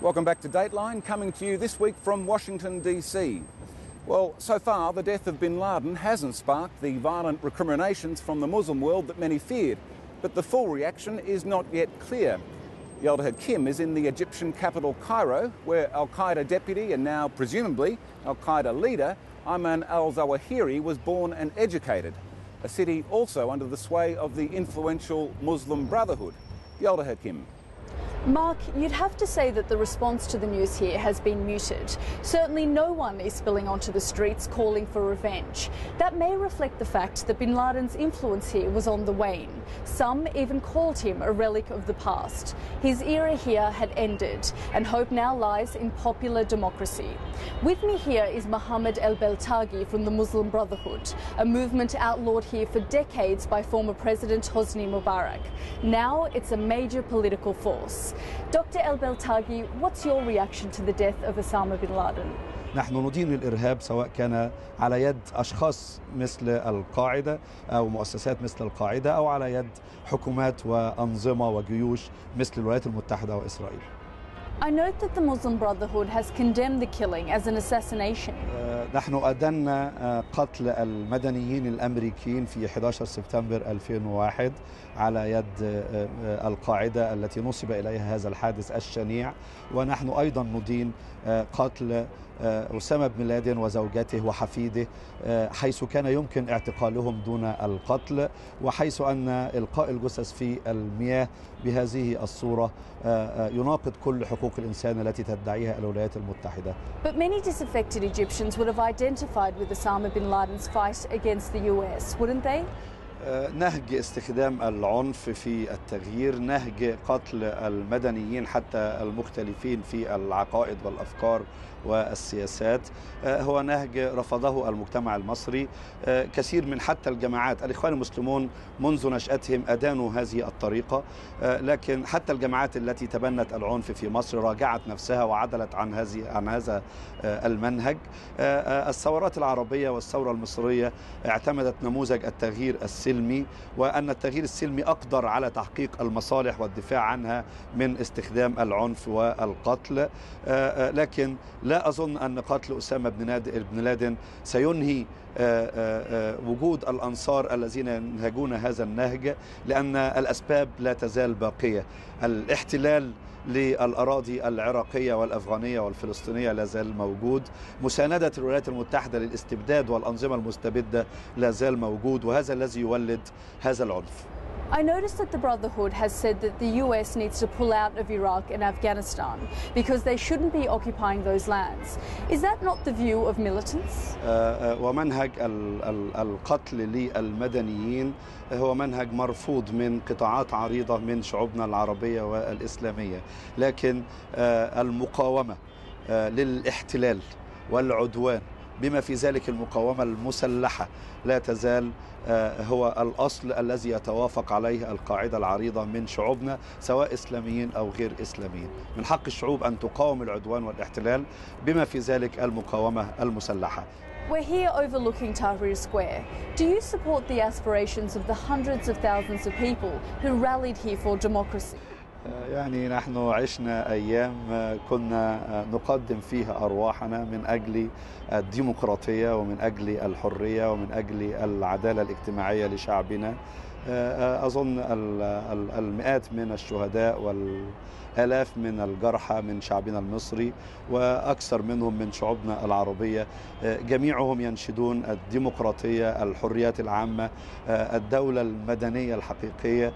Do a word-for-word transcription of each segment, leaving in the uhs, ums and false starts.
Welcome back to Dateline, coming to you this week from Washington, D C. Well, so far the death of bin Laden hasn't sparked the violent recriminations from the Muslim world that many feared, but the full reaction is not yet clear. Yalda Hakim is in the Egyptian capital Cairo, where al-Qaeda deputy and now presumably al-Qaeda leader Ayman al-Zawahiri was born and educated, a city also under the sway of the influential Muslim Brotherhood. Yalda Hakim. Mark, you'd have to say that the response to the news here has been muted. Certainly no one is spilling onto the streets calling for revenge. That may reflect the fact that bin Laden's influence here was on the wane. Some even called him a relic of the past. His era here had ended, and hope now lies in popular democracy. With me here is Mohammed el-Beltaghi from the Muslim Brotherhood, a movement outlawed here for decades by former President Hosni Mubarak. Now it's a major political force. Doctor el-Beltaghi, what's your reaction to the death of Osama bin Laden? نحن ندين الإرهاب سواء كان على يد أشخاص مثل القاعدة أو مؤسسات مثل القاعدة أو على يد حكومات وأنظمة وجيوش مثل الولايات المتحدة وإسرائيل. I note that the Muslim Brotherhood has condemned the killing as an assassination. نحن أدنا قتل المدنيين الأمريكيين في أحد عشر سبتمبر ألفين وواحد على يد القاعدة التي نصب إليها هذا الحادث الشنيع، ونحن أيضا ندين قتل أسامة بن لادن وزوجته وحفيده حيث كان يمكن اعتقالهم دون القتل، وحيث أن إلقاء الجثث في المياه بهذه الصورة يناقض كل حقوق الإنسان التي تدعيها الولايات المتحدة. But many disaffected Egyptians would have identified with Osama bin Laden's fight against the U S, wouldn't they? نهج استخدام العنف في التغيير، نهج قتل المدنيين حتى المختلفين في العقائد والأفكار والسياسات، هو نهج رفضه المجتمع المصري. كثير من حتى الجماعات الإخوان المسلمون منذ نشأتهم أدانوا هذه الطريقة، لكن حتى الجماعات التي تبنت العنف في مصر راجعت نفسها وعدلت عن هذه عن هذا المنهج. الثورات العربية والثورة المصرية اعتمدت نموذج التغيير السلمي، وأن التغيير السلمي أقدر على تحقيق المصالح والدفاع عنها من استخدام العنف والقتل. لكن لا أظن أن قتل أسامة بن لادن سينهي وجود الأنصار الذين ينهجون هذا النهج، لأن الأسباب لا تزال باقية. الاحتلال للأراضي العراقية والأفغانية والفلسطينية لا زال موجود، مساندة الولايات المتحدة للاستبداد والأنظمة المستبدة لا زال موجود، وهذا الذي يولد هذا العنف. I noticed that the Brotherhood has said that the U S needs to pull out of Iraq and Afghanistan because they shouldn't be occupying those lands. Is that not the view of militants? ومنهج القتل للمدنيين هو منهج مرفوض من قطاعات عريضة من شعوبنا العربية والإسلامية، لكن المقاومة للاحتلال والعدوان بما في ذلك المقاومة المسلحة لا تزال هو الأصل الذي يتوافق عليه القاعدة العريضة من شعوبنا سواء إسلاميين أو غير إسلاميين. من حق الشعوب أن تقاوم العدوان والاحتلال بما في ذلك المقاومة المسلحة. We're here overlooking Tahrir Square. Do you support the aspirations of the hundreds of thousands of people who rallied here for democracy? يعني نحن عشنا أيام كنا نقدم فيها أرواحنا من أجل الديمقراطية ومن أجل الحرية ومن أجل العدالة الاجتماعية لشعبنا. أظن المئات من الشهداء والآلاف من الجرحى من شعبنا المصري وأكثر منهم من شعوبنا العربية، جميعهم ينشدون الديمقراطية، الحريات العامة، الدولة المدنية الحقيقية،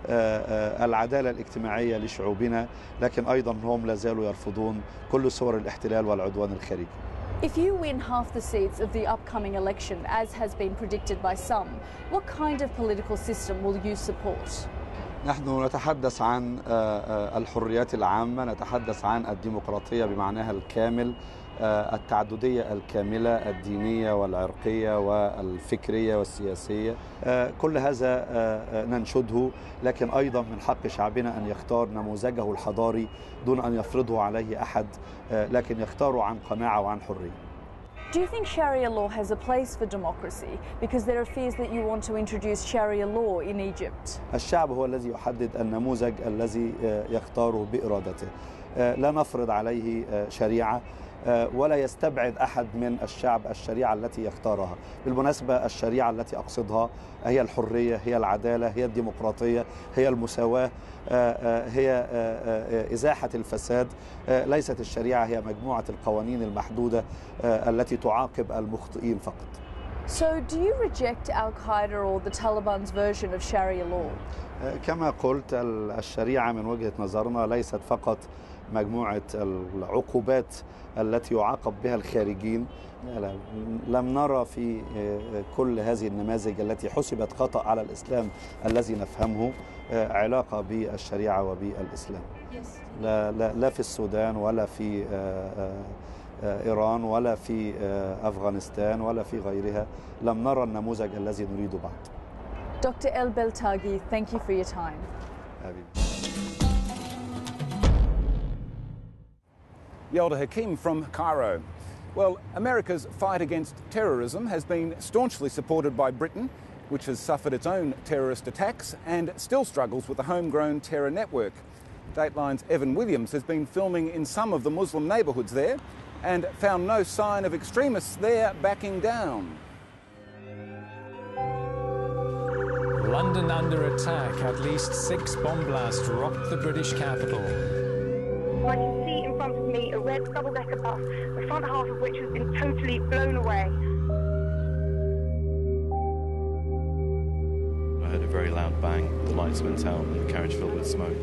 العدالة الاجتماعية لشعوبنا، لكن أيضا هم لا زالوا يرفضون كل صور الاحتلال والعدوان الخارجي. If you win half the seats of the upcoming election, as has been predicted by some, what kind of political system will you support? نحن نتحدث عن الحريات العامة، نتحدث عن الديمقراطية بمعناها الكامل، التعددية الكاملة الدينية والعرقية والفكرية والسياسية، كل هذا ننشده، لكن أيضا من حق شعبنا أن يختار نموذجه الحضاري دون أن يفرضه عليه أحد، لكن يختاره عن قناعة وعن حرية. Do you think Sharia law has a place for democracy? Because there are fears that you want to introduce Sharia law in Egypt. الشعب هو الذي يحدد النموذج الذي يختاره بإرادته. لا نفرض عليه شريعة ولا يستبعد أحد من الشعب الشريعة التي يختارها. بالمناسبة الشريعة التي أقصدها هي الحرية، هي العدالة، هي الديمقراطية، هي المساواة، هي إزاحة الفساد. ليست الشريعة هي مجموعة القوانين المحدودة التي تعاقب المخطئين فقط. So do you reject al-Qaeda or the Taliban's version of Sharia law? كما قلت الشريعة من وجهة نظرنا ليست فقط مجموعة العقوبات التي يعاقب بها الخارجين. لم نرى في كل هذه النماذج التي حسبت خطأ على الإسلام الذي نفهمه علاقة بالشريعة وبالإسلام. لا, لا, لا في السودان ولا في إيران ولا في أفغانستان ولا في غيرها لم نرى النموذج الذي نريده بعد. Doctor El Beltagi, thank you for your time. Yalda Hakim from Cairo. Well, America's fight against terrorism has been staunchly supported by Britain, which has suffered its own terrorist attacks and still struggles with a homegrown terror network. Dateline's Evan Williams has been filming in some of the Muslim neighbourhoods there and found no sign of extremists there backing down. London under attack. At least six bomb blasts rocked the British capital. I can see in front of me a red double-decker bus, the front half of which has been totally blown away. I heard a very loud bang, the lights went out and the carriage filled with smoke.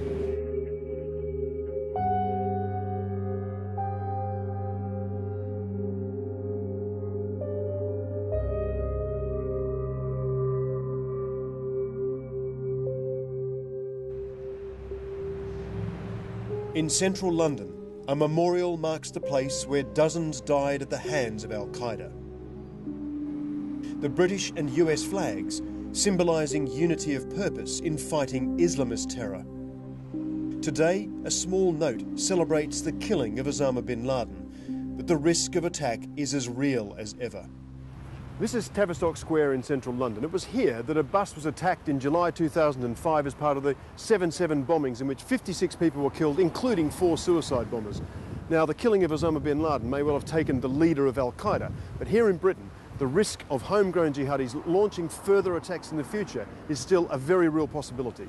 In central London, a memorial marks the place where dozens died at the hands of al-Qaeda. The British and U S flags symbolising unity of purpose in fighting Islamist terror. Today, a small note celebrates the killing of Osama bin Laden, but the risk of attack is as real as ever. This is Tavistock Square in central London. It was here that a bus was attacked in July two thousand five as part of the seven seven bombings in which fifty-six people were killed, including four suicide bombers. Now, the killing of Osama bin Laden may well have taken the leader of al-Qaeda, but here in Britain, the risk of homegrown jihadis launching further attacks in the future is still a very real possibility.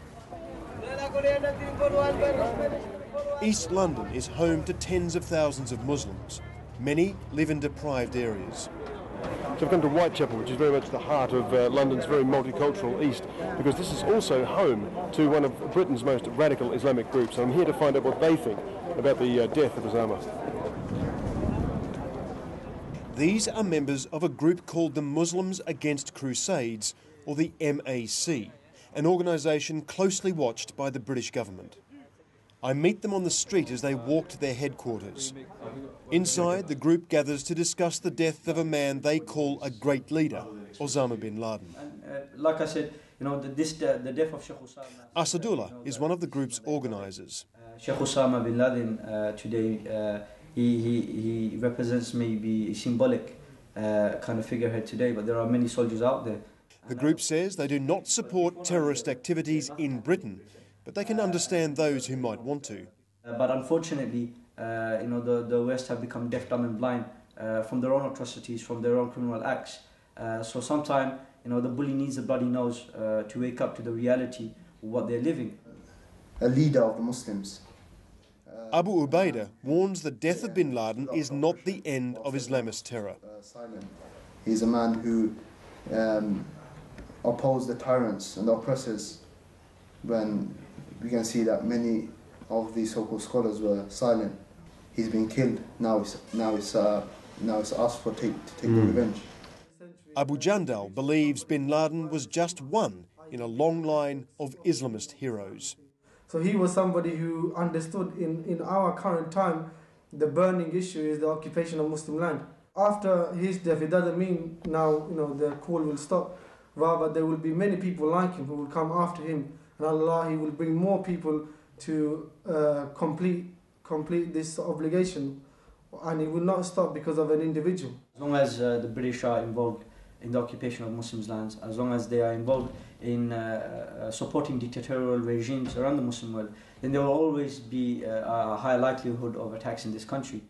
East London is home to tens of thousands of Muslims. Many live in deprived areas. So I've come to Whitechapel, which is very much the heart of uh, London's very multicultural east, because this is also home to one of Britain's most radical Islamic groups. I'm here to find out what they think about the uh, death of Osama. These are members of a group called the Muslims Against Crusades, or the M A C, an organisation closely watched by the British government. I meet them on the street as they walk to their headquarters. Inside, the group gathers to discuss the death of a man they call a great leader, Osama bin Laden. Uh, like I said, you know, the, this, the, the death of Sheikh Osama... Asadullah is one of the group's organisers. Uh, Sheikh Osama bin Laden uh, today, uh, he, he, he represents maybe a symbolic uh, kind of figurehead today, but there are many soldiers out there. The group says they do not support terrorist activities in Britain, but they can understand those who might want to. Uh, but unfortunately, uh, you know, the, the West have become deaf, dumb and blind uh, from their own atrocities, from their own criminal acts. Uh, so sometimes, you know, the bully needs a bloody nose uh, to wake up to the reality of what they're living. A leader of the Muslims. Uh, Abu Ubaidah warns the death of bin Laden is not the end of Islamist terror. Uh, He's a man who um, opposed the tyrants and the oppressors when we can see that many of these so-called scholars were silent. He's been killed. Now it's now it's uh, now it's us for take, to take mm. the revenge. Abu Jandal believes bin Laden was just one in a long line of Islamist heroes. So he was somebody who understood in, in our current time the burning issue is the occupation of Muslim land. After his death, it doesn't mean now you know the call will stop. Rather, there will be many people like him who will come after him. And Allah, He will bring more people to uh, complete complete this obligation, and it will not stop because of an individual. As long as uh, the British are involved in the occupation of Muslims' lands, as long as they are involved in uh, uh, supporting dictatorial regimes around the Muslim world, then there will always be uh, a high likelihood of attacks in this country.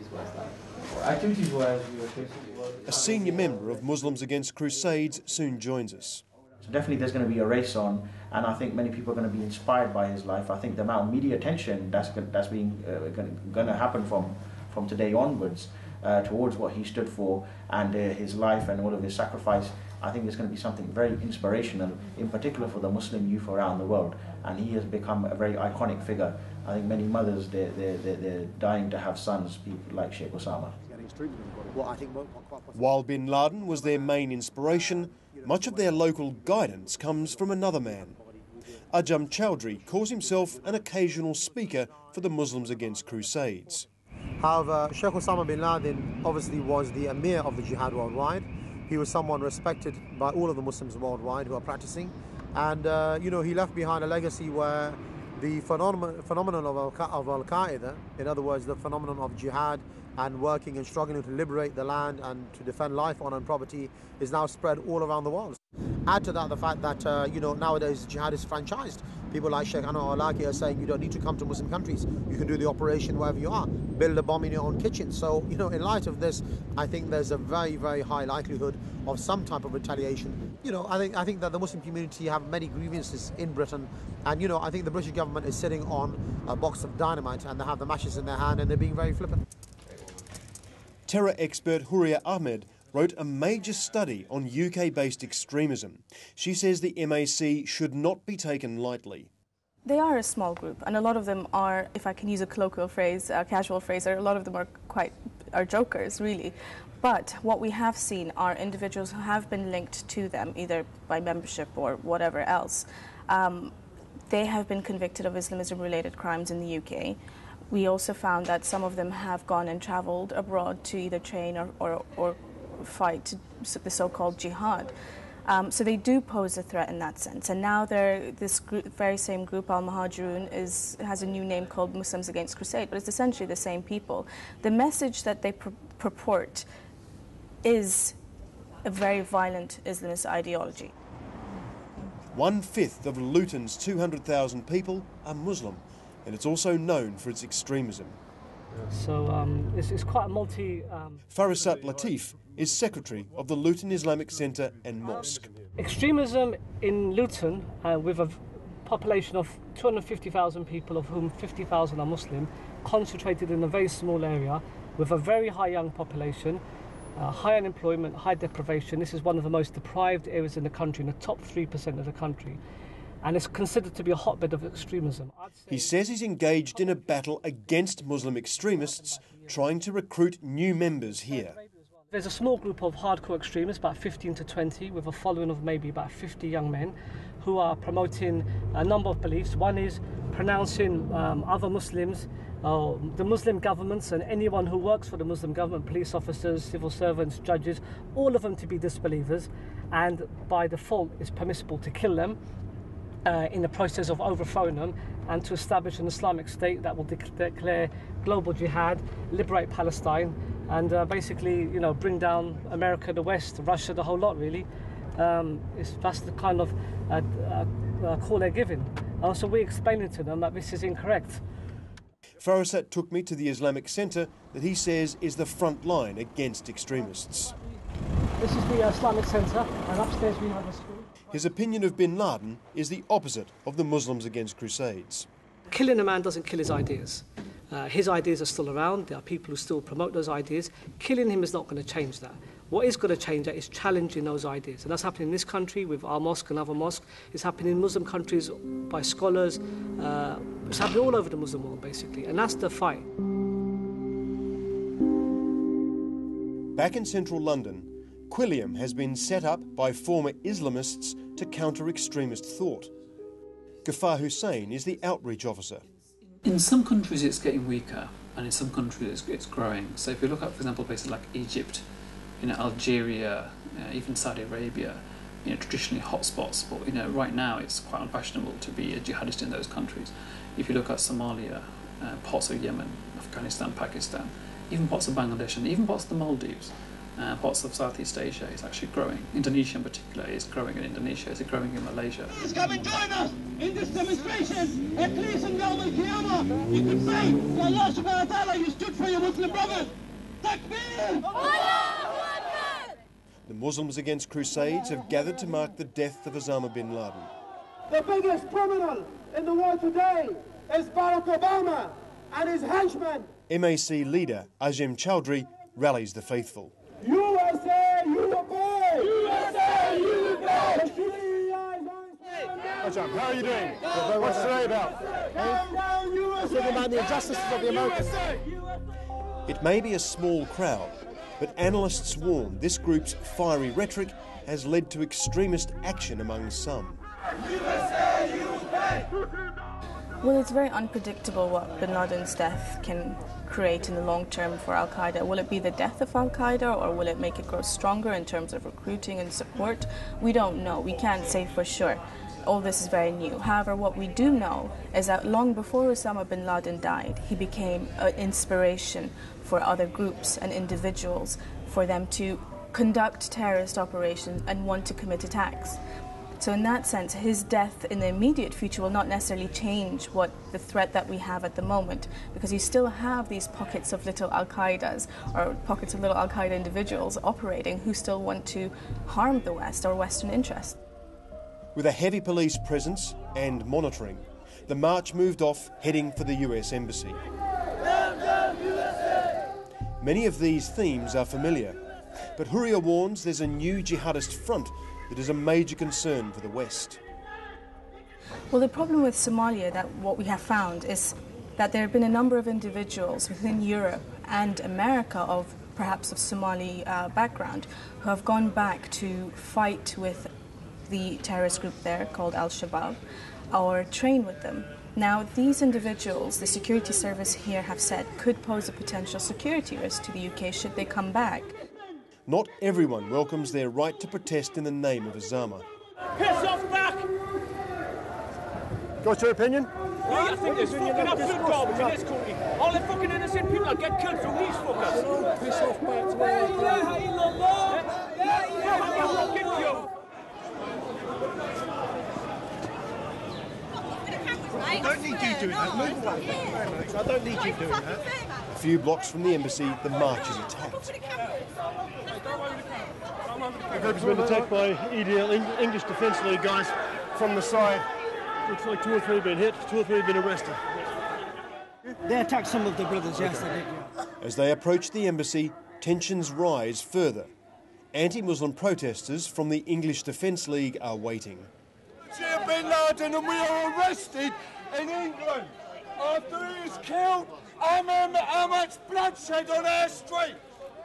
A senior member of Muslims Against Crusades soon joins us. So definitely there's going to be a race on, and I think many people are going to be inspired by his life. I think the amount of media attention that's, that's being uh, going to happen from, from today onwards uh, towards what he stood for and uh, his life and all of his sacrifice, I think it's going to be something very inspirational, in particular for the Muslim youth around the world. And he has become a very iconic figure. I think many mothers, they're, they're, they're dying to have sons, people like Sheikh Osama. While bin Laden was their main inspiration, much of their local guidance comes from another man. Ajam Chowdhury calls himself an occasional speaker for the Muslims Against Crusades. However, Sheikh Osama bin Laden obviously was the emir of the jihad worldwide. He was someone respected by all of the Muslims worldwide who are practicing. And, uh, you know, he left behind a legacy where the phenomenon, phenomenon of al-Qaeda, in other words, the phenomenon of jihad and working and struggling to liberate the land and to defend life, honor and property, is now spread all around the world. Add to that the fact that, uh, you know, nowadays jihad is franchised. People like Sheikh Anwar al-Awlaki are saying you don't need to come to Muslim countries. You can do the operation wherever you are. Build a bomb in your own kitchen. So, you know, in light of this, I think there's a very, very high likelihood of some type of retaliation. You know, I think, I think that the Muslim community have many grievances in Britain. And, you know, I think the British government is sitting on a box of dynamite and they have the matches in their hand and they're being very flippant. Terror expert Huria Ahmed wrote a major study on U K-based extremism. She says the M A C should not be taken lightly. They are a small group, and a lot of them are, if I can use a colloquial phrase, a casual phrase, a lot of them are quite, are jokers, really. But what we have seen are individuals who have been linked to them, either by membership or whatever else. Um, they have been convicted of Islamism-related crimes in the U K. We also found that some of them have gone and travelled abroad to either train or, or, or fight the so-called jihad. Um, so they do pose a threat in that sense. And now they're, this group, very same group, Al-Muhajirun, is, has a new name called Muslims Against Crusade, but it's essentially the same people. The message that they pur purport is a very violent Islamist ideology. One-fifth of Luton's two hundred thousand people are Muslim, and it's also known for its extremism. So um, it's, it's quite a multi... Um, Farisat Latif is secretary of the Luton Islamic Centre and Mosque. Extremism in Luton, uh, with a population of two hundred fifty thousand people, of whom fifty thousand are Muslim, concentrated in a very small area, with a very high young population, uh, high unemployment, high deprivation. This is one of the most deprived areas in the country, in the top three percent of the country. And it's considered to be a hotbed of extremism. He says he's engaged in a battle against Muslim extremists, trying to recruit new members here. There's a small group of hardcore extremists, about fifteen to twenty, with a following of maybe about fifty young men, who are promoting a number of beliefs. One is pronouncing um, other Muslims, uh, the Muslim governments and anyone who works for the Muslim government, police officers, civil servants, judges, all of them to be disbelievers, and by default it's permissible to kill them Uh, in the process of overthrowing them, and to establish an Islamic state that will de declare global jihad, liberate Palestine, and uh, basically, you know, bring down America, the West, Russia, the whole lot, really. Um, it's, that's the kind of uh, uh, uh, call they're giving. Uh, so we're explaining to them that this is incorrect. Farisat took me to the Islamic Centre that he says is the front line against extremists. This is the uh, Islamic Centre, and upstairs we have a school. His opinion of bin Laden is the opposite of the Muslims Against Crusades. Killing a man doesn't kill his ideas. Uh, his ideas are still around. There are people who still promote those ideas. Killing him is not going to change that. What is going to change that is challenging those ideas. And that's happening in this country with our mosque and other mosques. It's happening in Muslim countries by scholars. Uh, it's happening all over the Muslim world, basically. And that's the fight. Back in central London, Quilliam has been set up by former Islamists to counter extremist thought. Ghaffar Hussain is the outreach officer. In some countries it's getting weaker, and in some countries it's, it's growing. So if you look at, for example, places like Egypt, you know, Algeria, uh, even Saudi Arabia, you know, traditionally hotspots, but you know, right now it's quite unfashionable to be a jihadist in those countries. If you look at Somalia, uh, parts of Yemen, Afghanistan, Pakistan, even parts of Bangladesh, and even parts of the Maldives, uh, parts of Southeast Asia, is actually growing. Indonesia in particular is growing in Indonesia, is growing in Malaysia. Please come and join us in this demonstration. At least in Yawm al-Qiyamah, you can say to Allah subhanahu wa ta'ala, you stood for your Muslim brothers. Takbir! The Muslims Against Crusades have gathered to mark the death of Osama bin Laden. The biggest criminal in the world today is Barack Obama and his henchmen. M A C leader Azim Chowdhury rallies the faithful. U S A, you obey! U S A, you obey! What's up? How are you doing? What's today about? Talking about the injustices of the Americans. It may be a small crowd, but analysts warn this group's fiery rhetoric has led to extremist action among some. Well, it's very unpredictable what bin Laden's death can create in the long term for al-Qaeda. Will it be the death of al-Qaeda, or will it make it grow stronger in terms of recruiting and support? We don't know. We can't say for sure. All this is very new. However, what we do know is that long before Osama bin Laden died, he became an inspiration for other groups and individuals for them to conduct terrorist operations and want to commit attacks. So in that sense, his death in the immediate future will not necessarily change what the threat that we have at the moment, because you still have these pockets of little al-Qaedas or pockets of little al-Qaeda individuals operating who still want to harm the West or Western interests. With a heavy police presence and monitoring, the march moved off, heading for the U S Embassy. Many of these themes are familiar, but Huria warns there's a new jihadist front that is a major concern for the West. Well, the problem with Somalia, that what we have found is that there have been a number of individuals within Europe and America of perhaps of Somali uh, background who have gone back to fight with the terrorist group there called al-Shabaab or train with them. Now, these individuals, the security service here have said, could pose a potential security risk to the U K should they come back. Not everyone welcomes their right to protest in the name of Osama. Piss off back! What's your opinion? Yeah, I think there's fucking absolute garbage in this country. All the fucking innocent people that get killed through these fuckers. Piss off back to where you are. I don't need you doing that. Move away. I don't need you doing that. A few blocks from the embassy, the march is attacked. The group has been attacked by E D L, English Defence League guys from the side. Looks like two or three have been hit, two or three have been arrested. They attacked some of the brothers, yes, they did, yeah. As they approach the embassy, tensions rise further. Anti-Muslim protesters from the English Defence League are waiting. Bin Laden, and we are arrested in England after he is killed. I remember how much bloodshed on our street.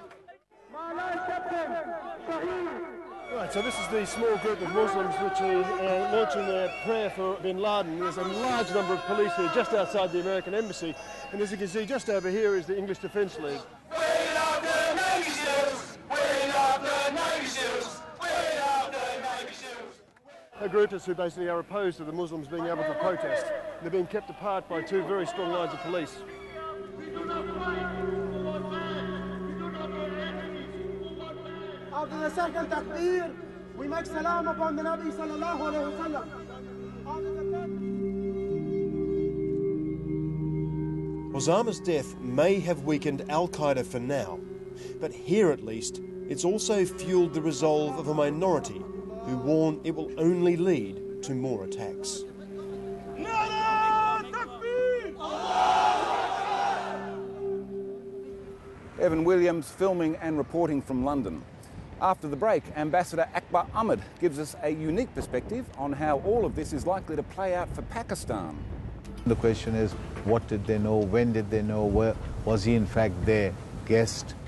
Right, so this is the small group of Muslims which are uh, launching their prayer for bin Laden. There's a large number of police here just outside the American embassy, and as you can see, just over here is the English Defence League. We love the Navy SEALs! We love the Navy SEALs! We love the Navy SEALs! A group who basically are opposed to the Muslims being able to protest. They're being kept apart by two very strong lines of police. After the second takbir, we make salam upon the Nabi sallallahu alayhi wa sallam. Osama's death may have weakened al-Qaeda for now, but here at least, it's also fueled the resolve of a minority who warn it will only lead to more attacks. Evan Williams filming and reporting from London. After the break, Ambassador Akbar Ahmed gives us a unique perspective on how all of this is likely to play out for Pakistan. The question is, what did they know? When did they know? Where, was he in fact their guest?